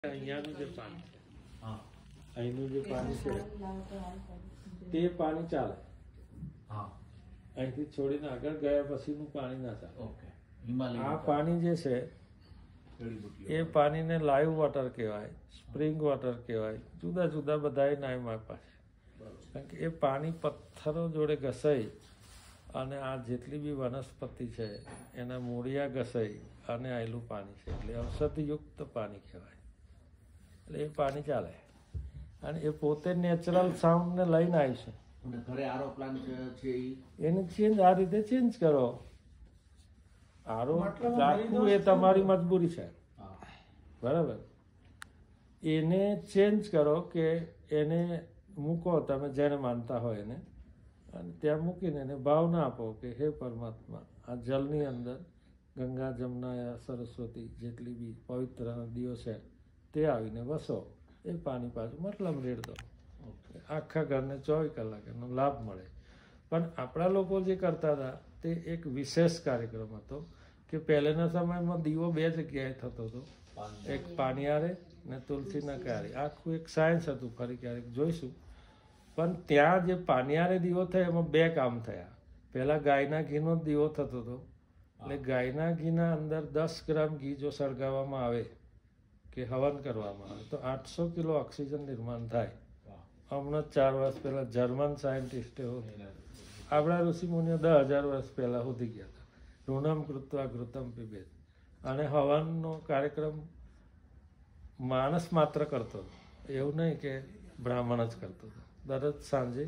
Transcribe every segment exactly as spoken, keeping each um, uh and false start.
અહીંયાનું જે પાણી છે, હા, અહીંનું જે પાણી છે તે પાણી ચાલે. હા, અહીંથી છોડીને આગળ ગયા પછીનું પાણી ના ચાલે. ઓકે. આ પાણી જે છે એ પાણીને લાઈવ વોટર કહેવાય, સ્પ્રિંગ વોટર કહેવાય, જુદા જુદા બધા નામ આપ્યા છે. કારણ કે એ પાણી પથ્થરો જોડે ઘસાઈ અને આ જેટલી બી વનસ્પતિ છે એના મૂળિયા ઘસાઈ અને આવેલું પાણી છે, એટલે ઔષધિયુક્ત પાણી કહેવાય. એટલે એ પાણી ચાલે અને એ પોતે નેચરલ સાઉન્ડ ને લઈને આવી છે. ઘરે આરો પ્લાન્ટ છે એને ચેન્જ આ રીતે ચેન્જ કરો. આરો રાખવું એ તમારી મજબૂરી છે, બરાબર. એને ચેન્જ કરો કે એને મૂકો તમે જેને માનતા હોય એને, અને ત્યાં મૂકીને એને ભાવના આપો કે હે પરમાત્મા, આ જલની અંદર ગંગા જમના સરસ્વતી જેટલી બી પવિત્ર નદીઓ છે તે આવીને વસો. એ પાણી પાછું મતલબ રેડ દો, આખા ઘરને ચોવીસ કલાક એનો લાભ મળે. પણ આપણા લોકો જે કરતા હતા તે એક વિશેષ કાર્યક્રમ હતો કે પહેલાના સમયમાં દીવો બે જગ્યાએ થતો હતો, એક પાણીયારે ને તુલસીના ક્યારે. આખું એક સાયન્સ હતું, ફરી ક્યારેક જોઈશું. પણ ત્યાં જે પાણીયારે દીવો થયો એમાં બે કામ થયા. પહેલા ગાયના ઘીનો જ દીવો થતો હતો, એટલે ગાયના ઘીના અંદર દસ ગ્રામ ઘી જો સળગાવવામાં આવે કે હવન કરવામાં આવે તો આઠસો કિલો ઓક્સિજન નિર્માણ થાય. હમણાં ચાર વર્ષ પહેલા જર્મન સાયન્ટિસ્ટે આપણા ઋષિ મુનિઓ દસ હજાર વર્ષ પહેલા શોધી ગયા હતા. ઋણમ કૃત્વા ઘૃતમ પીબેત. અને હવનનો કાર્યક્રમ માણસ માત્ર કરતો હતો, એવું નહીં કે બ્રાહ્મણ જ કરતો હતો. દરરોજ સાંજે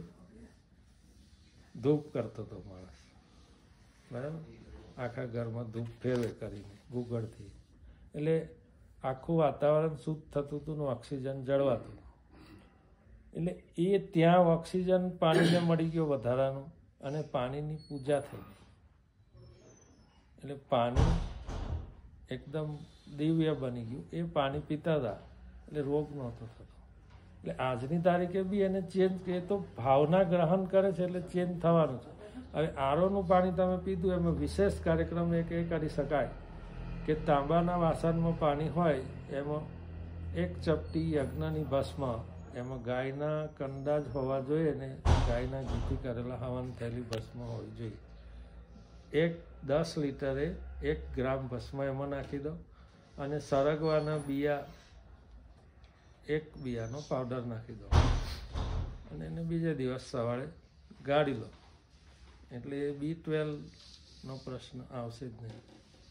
ધૂપ કરતો હતો માણસ, બરાબર. આખા ઘરમાં ધૂપ ફેરવે કરીને ગુગળથી, એટલે આખું વાતાવરણ શુદ્ધ થતું હતું ને ઓક્સિજન જળવાતું. એટલે એ ત્યાં ઓક્સિજન પાણીને મળી ગયો વધારાનું અને પાણીની પૂજા થઈ ગઈ. એટલે પાણી એકદમ દિવ્ય બની ગયું. એ પાણી પીતા હતા એટલે રોગ નહોતો થતો. એટલે આજની તારીખે બી એને ચેન્જ કે તો ભાવના ગ્રહણ કરે છે એટલે ચેન્જ થવાનું છે. હવે આરોનું પાણી તમે પીધું એમાં વિશેષ કાર્યક્રમ એક એ કરી શકાય કે તાંબાના વાસણમાં પાણી હોય એમાં એક ચપટી યજ્ઞની ભસ્મ, એમાં ગાયના કંડા જ હોવા જોઈએ ને ગાયના ઘીથી કરેલા હવન થયેલી ભસ્મ હોવી જોઈએ. એક દસ લીટરે એક ગ્રામ ભસ્મ એમાં નાખી દો અને સરગવાના બિયા એક બિયાનો પાવડર નાખી દો અને એને બીજે દિવસ સવારે ગાળી લો, એટલે એ બી ટ્વેલ્વનો પ્રશ્ન આવશે જ નહીં.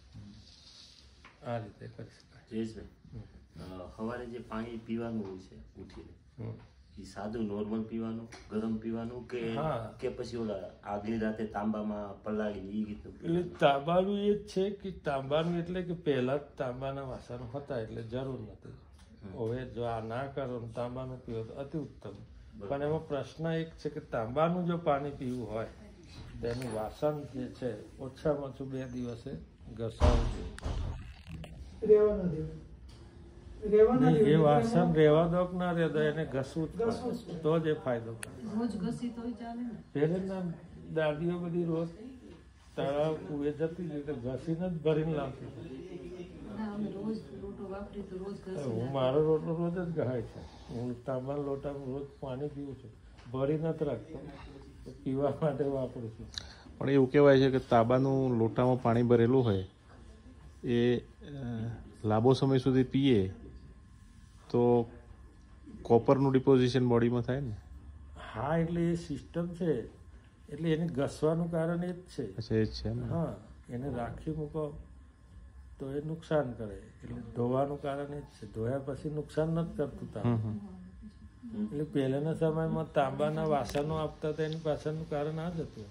આ રીતે કરી શકાય. જયેશભાઈ, સવારે જે પાણી પીવાનું હોય છે ઉઠીને, એ સાદું નોર્મલ પીવાનું, ગરમ પીવાનું કે કે પછી ઓલા આગલી રાતે તાંબામાં પલાળી એ રીતનું? એટલે તાંબાનું એ જ છે કે તાંબાનું એટલે કે પહેલા જ તાંબાના વાસણો હતા એટલે જરૂર નથી. હવે જો આ ના કરો ને તાંબાનું પીવો તો અતિ ઉત્તમ. પણ એમાં પ્રશ્ન એક છે કે તાંબાનું જો પાણી પીવું હોય તેનું વાસણ જે છે ઓછામાં ઓછું બે દિવસે ઘસાવું જોઈએ. એ વાસણ રહેવા દો કે ના રહેવા દો, એને ઘસવું જ પડે તો જ એ ફાયદો કરે. પહેલા દાદીઓ બધી રોજ તળાવ કુએ જતી રીતે ઘસીને જ ભરીને લાવતી. હું મારો રોટલો રોજ જ ગહાય છે. હું તાંબાના લોટામાં રોજ પાણી પીવું છું, ભરી નથી રાખતો, પીવા માટે વાપરું છું. પણ એવું કહેવાય છે કે તાંબાનું લોટામાં પાણી ભરેલું હોય એ લાંબો સમય સુધી પીએ તો કોપરનું ડિપોઝિશન બોડીમાં થાય ને? હા, એટલે એ સિસ્ટમ છે, એટલે એને ઘસવાનું કારણ એ જ છે. અચ્છા, એ જ છે. હા, એને રાખી મૂકો તો એ નુકસાન કરે, એટલે ધોવાનું કારણ એ જ છે. ધોયા પછી નુકસાન નથી કરતું તાંબુ. એટલે પહેલાના સમયમાં તાંબાના વાસણો આપતા હતા એની પાછળનું કારણ આ જ હતું.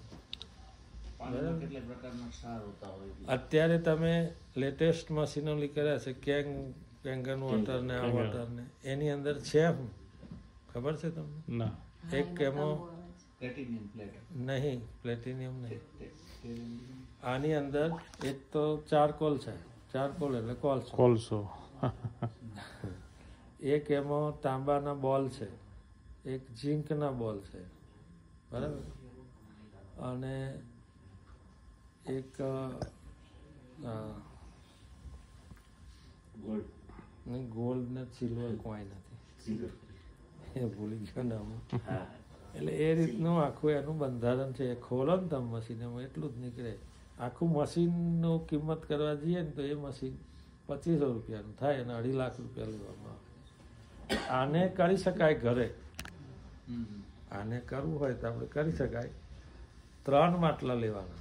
અત્યારે તમે લેટેસ્ટ મશીનો કર્યા છે, કેંગ કેંગન વોટર ને આ વોટર ને, એની અંદર છે શું ખબર છે તમને? ના. એક એમાં નહીં, પ્લેટિનિયમ નહીં. આની અંદર એક તો ચારકોલ છે, ચારકોલ એટલે કોલસો. કોલસો. એક એમાં તાંબાના બોલ છે, એક ઝીંકના બોલ છે, બરાબર. અને એક નહીં ગોલ્ડ ને સિલ્વર કોઈ નથી, એ ભૂલી ગયો નામ. એટલે એ રીતનું આખું એનું બંધારણ છે. એ ખોલો ને તમે મશીન એમાં એટલું જ નીકળે. આખું મશીનનું કિંમત કરવા જઈએ ને તો એ મશીન પચીસો રૂપિયાનું થાય અને અઢી લાખ રૂપિયા લેવામાં આવે. આને કરી શકાય ઘરે, આને કરવું હોય તો આપણે કરી શકાય. ત્રણ માટલા લેવાના,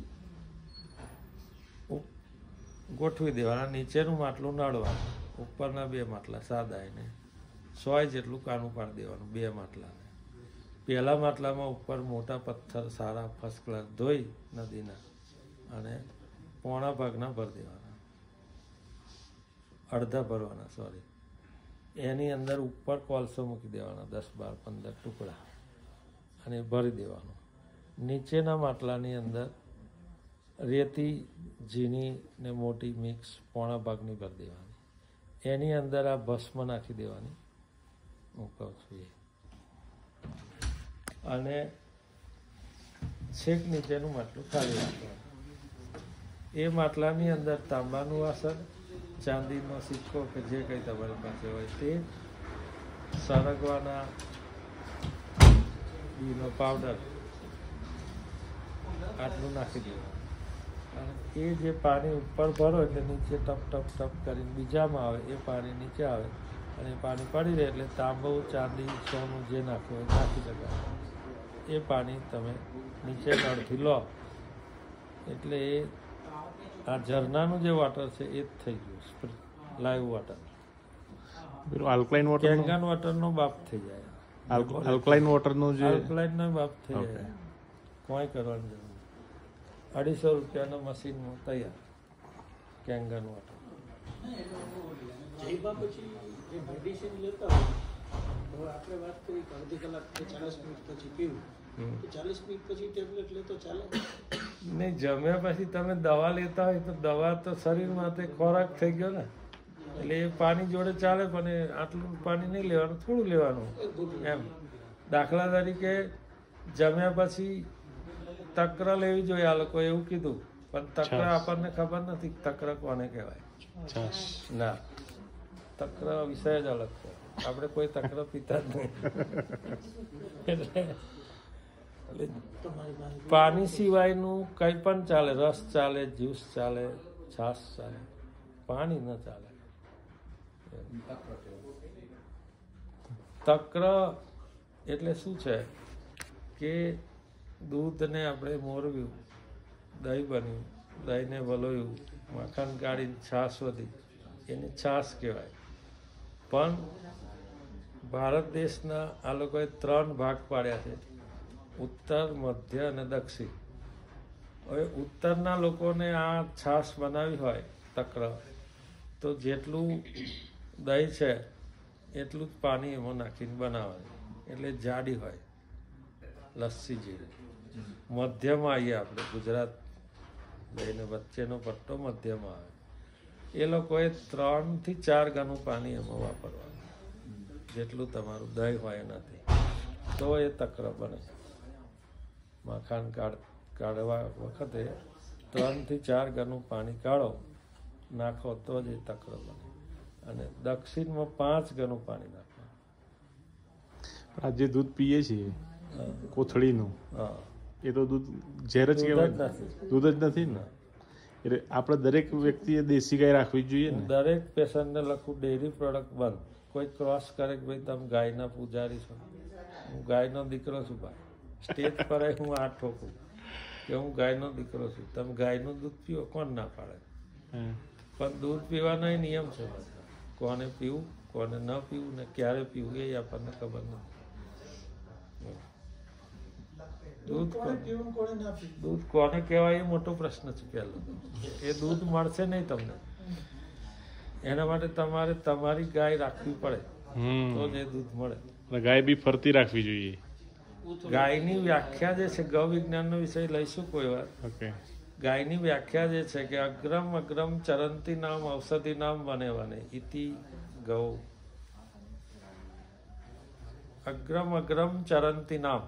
ગોઠવી દેવાના, નીચેનું માટલું નડવાનું, ઉપરના બે માટલા સાદા એને સો જેટલું કાનું પાડી દેવાનું બે માટલાને. પહેલા માટલામાં ઉપર મોટા પથ્થર સારા ફર્સ્ટ ક્લાસ ધોઈ નદીના અને પોણા ભાગના ભરી દેવાના, અડધા ભરવાના સોરી. એની અંદર ઉપર કોલસો મૂકી દેવાના દસ બાર પંદર ટુકડા અને ભરી દેવાનું. નીચેના માટલાની અંદર રેતી ઝીણી ને મોટી મિક્સ પોણા ભાગની ભરી દેવાની. એની અંદર આ ભસ્મ નાખી દેવાની હું કહું છું એ, અને છેક નીચેનું માટલું ખાલી રાખવાનું. એ માટલાની અંદર તાંબાનું વાસણ, ચાંદીનો સિક્કો કે જે કંઈ તમારી પાસે હોય તે, સરગવાના ઘીનો પાવડર આટલું નાખી દેવાનું. અને એ જે પાણી ઉપર ભરો એટલે નીચે ટપ ટપ ટપ કરીને બીજામાં આવે, એ પાણી નીચે આવે અને એ પાણી પડી રહે એટલે તાંબુ ચાંદી સોનું જે નાખવું હોય નાખી શકાય. એ પાણી તમે નીચે નળથી લો એટલે એ આ ઝરણાનું જે વોટર છે એ જ થઈ ગયું live water. Alkaline water Kangen વોટરનો બાપ થઈ જાય. આલ્કલાઇન વોટરનો જે આલ્કલાઇનનો બાપ થઈ જાય, કોઈ કરવાની જરૂર નહીં. અઢીસો રૂપિયાના મશીનમાં તૈયાર કેંગાન વોટર. આપણે વાત કરી કે અડધી કલાક કે ચાલીસ મિનિટ પછી પીવું, ચાલીસ મિનિટ પછી ટેબ્લેટ લે તો ચાલે નહીં? જમ્યા પછી તમે દવા લેતા હોય તો દવા તો શરીર માટે ખોરાક થઈ ગયો ને, એટલે એ પાણી જોડે ચાલે, પણ એ આટલું પાણી નહીં લેવાનું, થોડું લેવાનું એમ. દાખલા તરીકે જમ્યા પછી તક્ર લેવી જોઈએ, આ લોકો એવું કીધું, પણ તક્ર આપણને ખબર નથી તક્ર કોને કહેવાય. ના, તક્ર વિષય જ અલગ છે. આપણે કોઈ તક્ર પીતા જ નહીં. એટલે પાણી સિવાયનું કંઈ પણ ચાલે, રસ ચાલે, જ્યુસ ચાલે, છાશ ચાલે, પાણી ન ચાલે. તક્ર એટલે શું છે કે દૂધને આપણે મોરવ્યું, દહીં બન્યું, દહીંને વલોયું, માખણ કાઢીને છાશ વધી, એને છાશ કહેવાય. પણ ભારત દેશના આ લોકોએ ત્રણ ભાગ પાડ્યા છે, ઉત્તર, મધ્ય અને દક્ષિણ. હવે ઉત્તરના લોકોને આ છાશ બનાવી હોય તક્ર, તો જેટલું દહીં છે એટલું જ પાણી એમાં નાખીને બનાવવાની, એટલે જાડી હોય લસ્સી જેવી. મધ્યમાં આવીએ આપણે ગુજરાત દહીંને વચ્ચેનો પટ્ટો મધ્યમાં આવે. એ લોકોએ ત્રણથી ચાર ગણું પાણી એમાં વાપરવાનું, જેટલું તમારું દહીં હોય એનાથી, તો એ તક્ર બને. માખણ કાઢ કાઢવા વખતે ત્રણથી ચાર ગણું પાણી કાઢો નાખો તો જ એ તક્ર બને. અને દક્ષિણમાં પાંચ ગણું પાણી નાખવાનું. આ જે દૂધ પીએ છીએ કોથળીનું, હા, એ તો દૂધ ઝેર જ કહેવાય, દૂધ જ નથી ને. એટલે આપણે દરેક વ્યક્તિએ દેશી ગાય રાખવી જોઈએ ને. દરેક પેશન્ટને લખું ડેરી પ્રોડક્ટ બંધ. કોઈ ક્રોસ કરે કે ભાઈ તમે ગાયના પૂજારી છો, હું ગાયનો દીકરો છું ભાઈ, સ્ટેજ પર હું આ ઠોકું કે હું ગાયનો દીકરો છું, તમે ગાયનું દૂધ પીવો, કોણ ના પાડે? પણ દૂધ પીવાનો નિયમ છે, કોને પીવું કોને ન પીવું ને ક્યારે પીવું એ આપણને ખબર નથી. દૂધ દૂધ કોને કહેવાય એ મોટો પ્રશ્ન છે પહેલો. એ દૂધ મળશે નહીં તમને, એના માટે તમારે તમારી ગાય રાખવી પડે તો જ એ દૂધ મળે. ગાય બી ફરતી રાખવી જોઈએ. ગાયની વ્યાખ્યા જે છે, ગૌ વિજ્ઞાનનો વિષય લઈશું કોઈ વાર. ગાયની વ્યાખ્યા જે છે કે અગ્રમ અગ્રમ ચરંતી નામ ઔષધિ નામ વને વને ઇતિ ગૌ. અગ્રમ અગ્રમ ચરંતી નામ.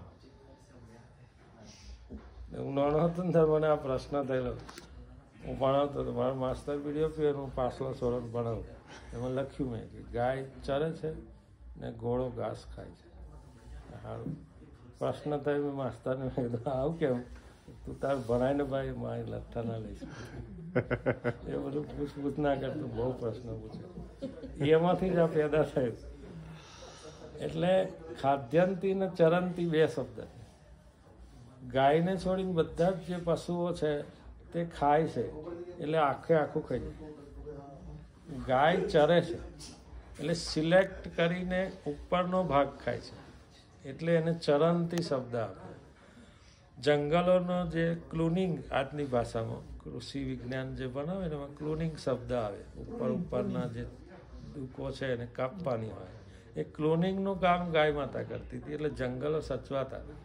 હું નાનો હતો ને મને આ પ્રશ્ન થયેલો, હું ભણાવતો હતો, મારો માસ્ટર વિડીયો પીએ હું પાછલો સોરણ ભણાવું. એમાં લખ્યું મેં કે ગાય ચરે છે ને ઘોડો ઘાસ ખાય છે. સારું પ્રશ્ન થયો મેં માસ્તરને મેં કીધું આવું કેમ, તું તાર ભણાઈને ભાઈ મારી લઠ્ઠા ના લઈશ એ બધું પૂછપૂછ ના કરતું, બહુ પ્રશ્ન પૂછે. એમાંથી જ આ પેદા થયું. એટલે ખાદ્યંતી ને ચરંતી બે શબ્દ છે. ગાયને છોડીને બધા જ જે પશુઓ છે તે ખાય છે, એટલે આખે આખું ખાઈ જાય. ગાય ચરે છે એટલે સિલેક્ટ કરીને ઉપરનો ભાગ ખાય છે, એટલે એને ચરંતી શબ્દ આપે. જંગલોનો જે ક્લુનિંગ આજની ભાષામાં કૃષિ વિજ્ઞાન જે બનાવે ને એમાં ક્લુનિંગ શબ્દ આવે. ઉપર ઉપરના જે દુકો છે એને કાપવાની હોય, એ ક્લોનિંગનું કામ ગાય માતા કરતી હતી, એટલે જંગલો સચવાતા હતા.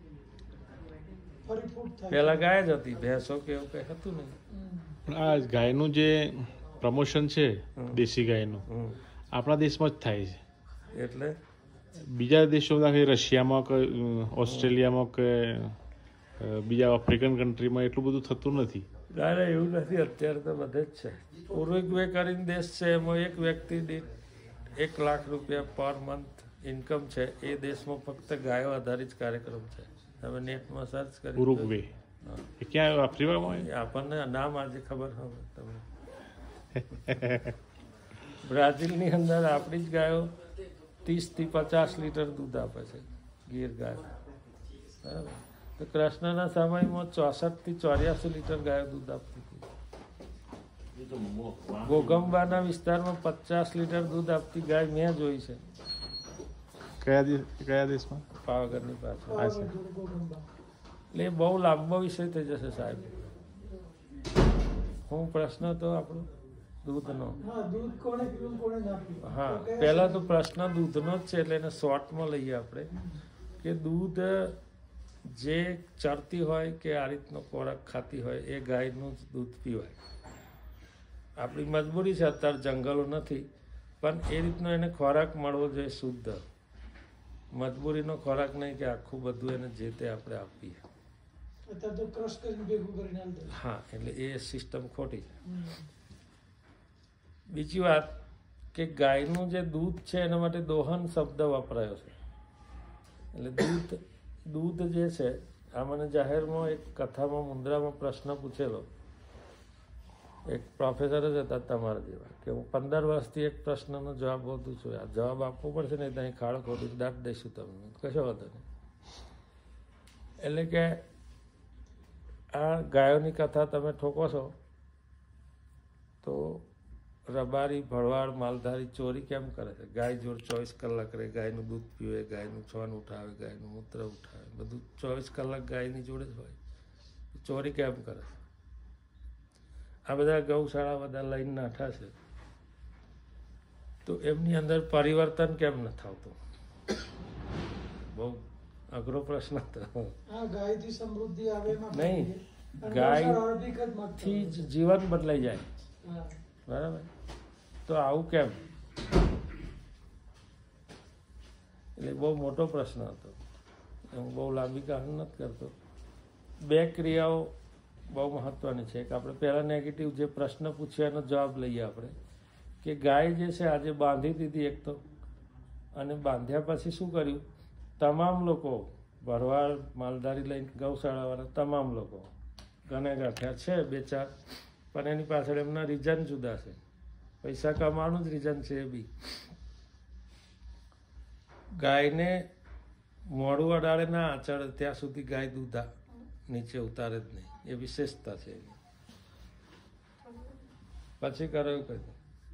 પેલા ગાય જ હતી, ભેંસો કે એવું કઈ હતું નહીં. આ ગાયનું જે પ્રમોશન છે દેશી ગાયનું આપણા દેશમાં જ થાય છે, એટલે બીજા દેશોમાં કે રશિયામાં કે ઓસ્ટ્રેલિયામાં કે બીજા આફ્રિકન કન્ટ્રીમાં એટલું બધું થતું નથી. ના એવું નથી, અત્યારે તો બધે જ છે. ઉરુગ્વે કરીને દેશ છે, એમાં એક વ્યક્તિ દીઠ એક લાખ રૂપિયા પર મંથ ઇન્કમ છે. એ દેશમાં ફક્ત ગાયો આધારિત કાર્યક્રમ છે. તમે નેટમાં સર્ચ કરી ઉરુગ્વે એ ક્યાં આફ્રિકામાં? આપણને નામ આજે ખબર હવે તમને. બ્રાઝિલની અંદર આપણી જ ગાયો ત્રીસ થી પચાસ લીટર દૂધ આપે છે, ગીર ગાયો. બરાબર. તો કૃષ્ણના સમયમાં ચોસઠ થી ચોર્યાસી લીટર ગાયો દૂધ આપતી હતી. ગોગંબાના વિસ્તારમાં પચાસ લીટર દૂધ આપતી ગાય મેં જોઈ છે. કયા કયા દેશમાં? પાવાગઢની પાછળ. એટલે બહુ લાંબો વિષય થઈ જશે સાહેબ. હું પ્રશ્ન તો આપણો દૂધનો, હા પહેલા તો પ્રશ્ન દૂધનો જ છે, એટલે એને શોર્ટમાં લઈએ આપણે કે દૂધ જે ચરતી હોય કે આ રીતનો ખોરાક ખાતી હોય એ ગાયનું જ દૂધ પીવાય. આપણી મજબૂરી છે, અત્યારે જંગલો નથી, પણ એ રીતનો એને ખોરાક મળવો જોઈએ શુદ્ધ. મજબૂરીનો ખોરાક નહીં કે આખું બધું એને જે તે આપણે આપીએ. હા, એટલે એ સિસ્ટમ ખોટી છે. બીજી વાત કે ગાયનું જે દૂધ છે એના માટે દોહન શબ્દ વપરાયો છે. એટલે દૂધ દૂધ જે છે, આ મને જાહેરમાં એક કથામાં મુન્દ્રામાં પ્રશ્ન પૂછેલો. એક પ્રોફેસર જ હતા તમારા જેવા, કે હું પંદર વર્ષથી એક પ્રશ્નનો જવાબ બોલું છું, આ જવાબ આપવો પડશે ને ત્યાં ખાડો ખોટી દાટ દઈશું તમને, કશો વાંધો નહીં. એટલે કે આ ગાયોની કથા તમે ઠોકો છો તો રબારી ભરવાડ માલધારી ચોરી કેમ કરે છે? ગાય જોડ ચોવીસ કલાક રહે, ગાયનું દૂધ પીવે, ગાયનું છોન ઉઠાવે, ગાયનું મૂત્ર ઉઠાવે, બધું ચોવીસ કલાક ગાયની જોડે જ હોય. ચોરી કેમ કરે છે? આ બધા ગૌશાળા બધા લઈને નાઠા છે, તો એમની અંદર પરિવર્તન કેમ ન થતું? બહુ અઘરો પ્રશ્ન હતો. નહીં, ગાયથી જ જીવન બદલાઈ જાય. બરાબર. તો આવું કેમ? એટલે બહુ મોટો પ્રશ્ન હતો. હું બહુ લાંબી કહાની નથી કરતો. બે ક્રિયાઓ બહુ મહત્વની છે. કે આપણે પહેલાં નેગેટિવ જે પ્રશ્ન પૂછ્યો એનો જવાબ લઈએ આપણે, કે ગાય જે છે આજે બાંધી દીધી એક તો, અને બાંધ્યા પછી શું કર્યું? તમામ લોકો, ભરવાડ માલધારી લઈને ગૌશાળાવાળા તમામ લોકો ગણે ગાંઠ્યા છે બે ચાર, પણ એની પાછળ એમના રીઝન જુદા છે. પૈસા કમાવાનું જ રીઝન છે એ બી. ગાયને મોડું અડાડે ના આચળે ત્યાં સુધી ગાય દૂધ નીચે ઉતારે જ નહીં, એ વિશેષતા છે એની. પછી કરો એવું કહ્યું.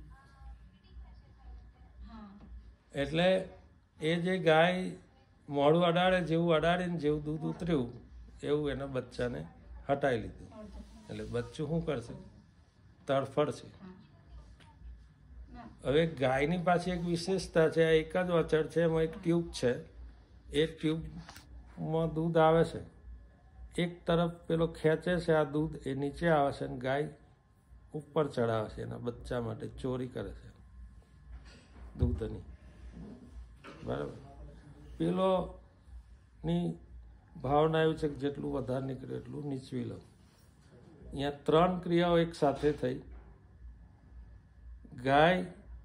એટલે એ જે ગાય મોડું અડાડે, જેવું અડાડીને જેવું દૂધ ઉતર્યું એવું એના બચ્ચાને હટાવી લીધું. એટલે બચ્ચું શું કરશે? તડફડશે. હવે ગાયની પાછી એક વિશેષતા છે, આ એક જ અચળ છે, એમાં એક ટ્યુબ છે. એ ટ્યુબમાં દૂધ આવે છે, એક તરફ પેલો ખેંચે છે આ દૂધ, એ નીચે આવે છે, અને ગાય ઉપર ચડાવે છે એના બચ્ચા માટે, ચોરી કરે છે દૂધની. બરાબર. પેલો ની ભાવના એવી છે કે જેટલું વધારે નીકળે એટલું નીચવી લો. અહીંયા ત્રણ ક્રિયાઓ એક સાથે થઈ. ગાય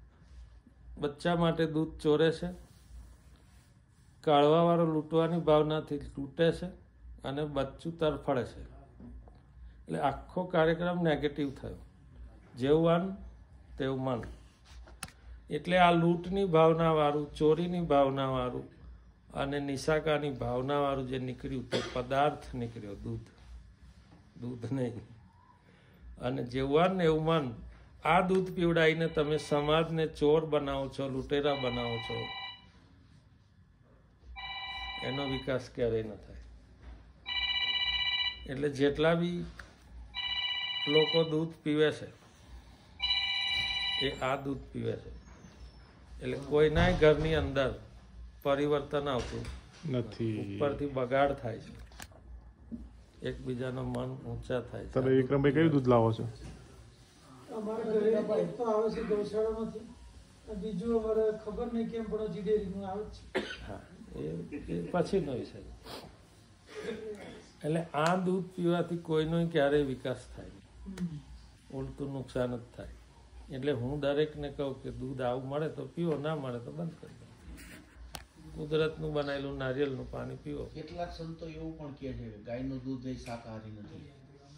બચ્ચા માટે દૂધ ચોરે છે, કાઢવાવાળો લૂંટવાની ભાવનાથી લૂંટે છે અને બચ્ચું તરફડે છે. એટલે આખો કાર્યક્રમ નેગેટિવ થયો. જેવું અન્ન તેવું મન. એટલે આ લૂંટની ભાવનાવાળું, ચોરીની ભાવનાવાળું અને નિશાકાની ભાવનાવાળું જે નીકળ્યું તે પદાર્થ નીકળ્યો, દૂધ. દૂધ નહીં. અને જેવું અન્ન એવું મન. આ દૂધ પીવડાવીને તમે સમાજને ચોર બનાવો છો, લૂંટેરા બનાવો છો. એનો વિકાસ ક્યારેય ન થાય. એટલે જેટલા બી લોકો દૂધ પીવે છે એ આ દૂધ પીવે છે. એટલે કોઈના ઘરની અંદર પરિવર્તન આવતું નથી, ઉપરથી બગાડ થાય છે, એકબીજાનો મન ઊંચા થાય છે. તમે વિક્રમભાઈ કયું દૂધ લાવો છો? અમારા ઘરે એક તો આવે છે ગૌશાળામાંથી, બીજું અમારે ખબર નહીં કેમ પણ હજી ડેરીનું આવે છે. હા, એ પછીનો વિષય. એટલે આ દૂધ પીવાથી કોઈનો ક્યારેય વિકાસ થાય નહીં, ઉલટું નુકસાન જ થાય. એટલે હું દરેકને કહું કે દૂધ આવું મળે તો પીવો, ના મળે તો બંધ કરી દો. કુદરતનું બનાવેલું નારિયેળનું પાણી પીવો. કેટલાક સંતો એવું પણ કહે છે કે ગાયનું દૂધ એ શાકાહારી નથી.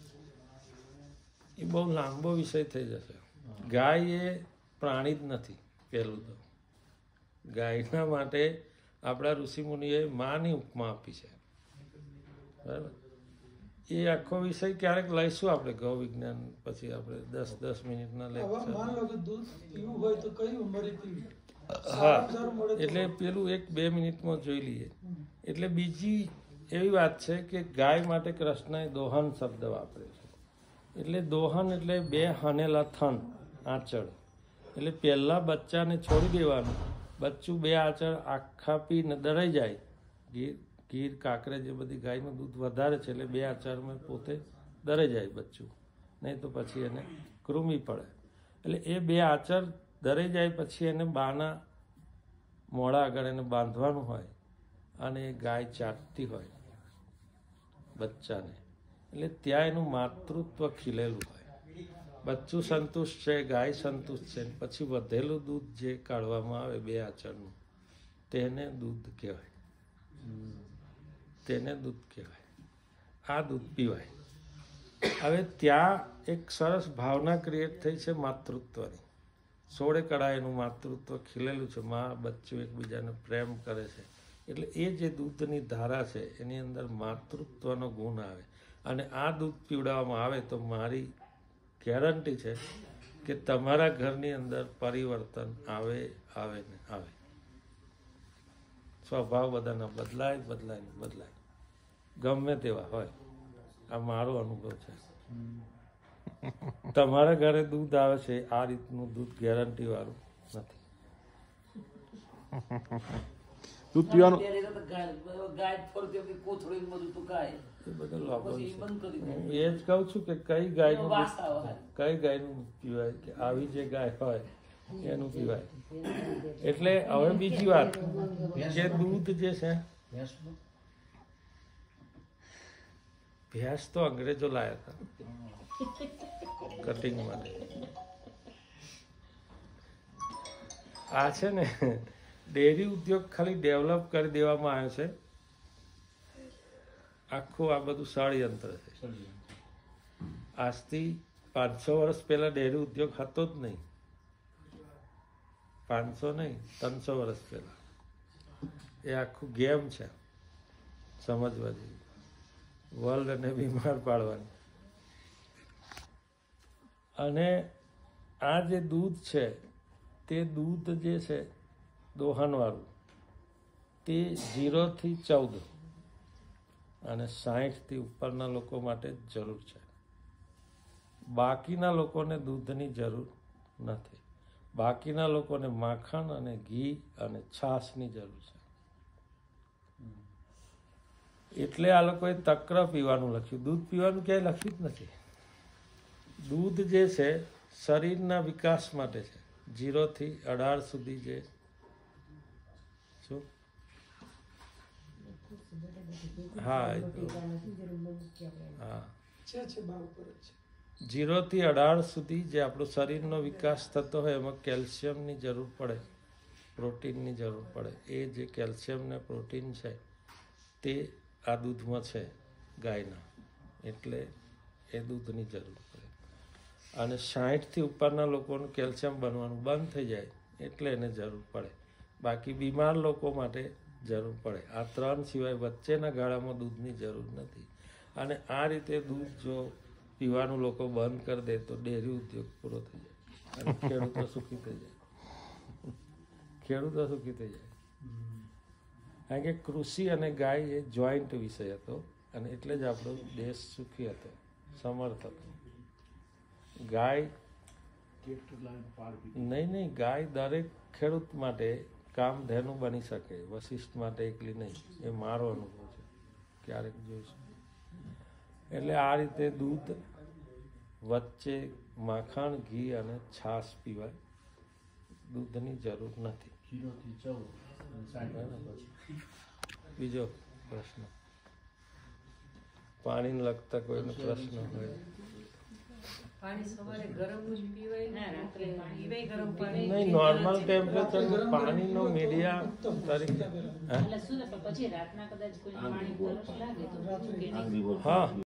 એ બહુ લાંબો વિષય થઈ જશે. ગાય એ પ્રાણી જ નથી. પહેલું તો ગાયના માટે આપણા ઋષિમુનિએ માની ઉપમા આપી છે. બરાબર? એ આખો વિષય ક્યારેક લઈશું આપણે, ગૌ વિજ્ઞાન પછી આપણે દસ દસ મિનિટના લેક્ચર. હા, એટલે પેલું એક બે મિનિટમાં જોઈ લઈએ. એટલે બીજી એવી વાત છે કે ગાય માટે કૃષ્ણએ દોહન શબ્દ વાપર્યો છે. એટલે દોહન એટલે બે હનેલા થન, આંચળ. એટલે પહેલા બચ્ચાને છોડી દેવાનું, બચ્ચું બે આંચળ આખા પીને દરાઈ જાય. ગીર ગીર કાંકરે જે બધી ગાયનું દૂધ વધારે છે એટલે બે આંચળમાં પોતે દરાઈ જાય બચ્ચું, નહીં તો પછી એને કૃમિ પડે. એટલે એ બે આંચળ દરાઈ જાય પછી એને બાના મોડા આગળ એને બાંધવાનું હોય અને એ ગાય ચાટતી હોય બચ્ચાને. એટલે ત્યાં એનું માતૃત્વ ખીલેલું હોય. બચ્ચું સંતુષ્ટ છે, ગાય સંતુષ્ટ છે. પછી વધેલું દૂધ જે કાઢવામાં આવે બે આંચળનું તેને દૂધ કહેવાય. તેને દૂધ કહેવાય. આ દૂધ પીવાય. હવે ત્યાં એક સરસ ભાવના ક્રિએટ થઈ છે માતૃત્વની. સોળે કળા એનું માતૃત્વ ખીલેલું છે. મા બચ્ચું એકબીજાને પ્રેમ કરે છે. એટલે એ જે દૂધની ધારા છે એની અંદર માતૃત્વનો ગુણ આવે. અને આ દૂધ પીવડાવવામાં આવે તો મારી ગેરંટી છે કે તમારા ઘરની અંદર પરિવર્તન આવે આવે ને આવે. સ્વભાવ બધાના બદલાય બદલાય ને બદલાય, ગમે તેવા હોય. આ મારો અનુભવ છે. તમારા ઘરે દૂધ આવે છે આ રીતનું દૂધ ગેરંટી વાળું નથી. દૂધ પીવાનું એ બધો લાભ છે. હું એ જ કહું છું કે કઈ ગાયનું કઈ ગાયનું પીવાય, કે આવી જે ગાય હોય એનું પીવાય. એટલે હવે બીજી વાત કે દૂધ જે છે, ભેંસ તો અંગ્રેજો લાયા હતા કટિંગ માટે. આ છે ને ડેરી ઉદ્યોગ ખાલી ડેવલપ કરી દેવામાં આવ્યો છે. આખું આ બધું ષડયંત્ર છે. આજથી પાંચસો વર્ષ પહેલા ડેરી ઉદ્યોગ હતો જ નહીં. પાંચસો નહીં, ત્રણસો વર્ષ પહેલા. એ આખું ગેમ છે સમજવા જેવી. વર્લ્ડને બીમાર પાડવાની. અને આ જે દૂધ છે તે દૂધ જે છે દોહનવાળું તે ઝીરોથી ચૌદ અને સાહીઠથી ઉપરના લોકો માટે જ જરૂર છે. બાકીના લોકોને દૂધની જરૂર નથી. બાકીના લોકોને માખણ અને ઘી અને છાશની જરૂર છે. એટલે આ લોકોએ તક્ર પીવાનું લખ્યું. દૂધ પીવાનું ક્યાંય લખ્યું જ નથી. દૂધ જે છે શરીરના વિકાસ માટે છે. જીરોથી અઢાર સુધી જે શું હા હા જીરોથી અઢાર સુધી જે આપણું શરીરનો વિકાસ થતો હોય એમાં કેલ્શિયમની જરૂર પડે પ્રોટીનની જરૂર પડે. એ જે કેલ્શિયમ ને પ્રોટીન છે તે આ દૂધમાં છે ગાયના, એટલે એ દૂધની જરૂર પડે. અને સાઠથી ઉપરના લોકોનું કેલ્શિયમ બનવાનું બંધ થઈ જાય એટલે એને જરૂર પડે. બાકી બીમાર લોકો માટે જરૂર પડે. આ ત્રણ સિવાય વચ્ચેના ગાળામાં દૂધની જરૂર નથી. અને આ રીતે દૂધ જો પીવાનું લોકો બંધ કરી દે તો ડેરી ઉદ્યોગ પૂરો થઈ જાય અને ખેડૂતો સુખી થઈ જાય. ખેડૂતો સુખી થઈ જાય. કારણ કે કૃષિ અને ગાય એ જોઈન્ટ વિષય હતો અને એટલે જ આપણો દેશ સુખી હતો, સમર્થ હતો. ગાય નહીં નહીં ગાય દરેક ખેડૂત માટે કામધેનુ બની શકે. વશિષ્ઠ માટે એકલી નહીં, એ મારો અનુભવ છે, ક્યારેક જોઈશું. એટલે આ રીતે દૂધ વચ્ચે માખણ, ઘી અને છાશ પીવાય. દૂધની જરૂર નથી. બીજો પ્રશ્ન, પાણીને લગતા કોઈનો પ્રશ્ન હોય? નહીં, નોર્મલ ટેમ્પરેચર પાણીનો મીડિયા તરીકે. હા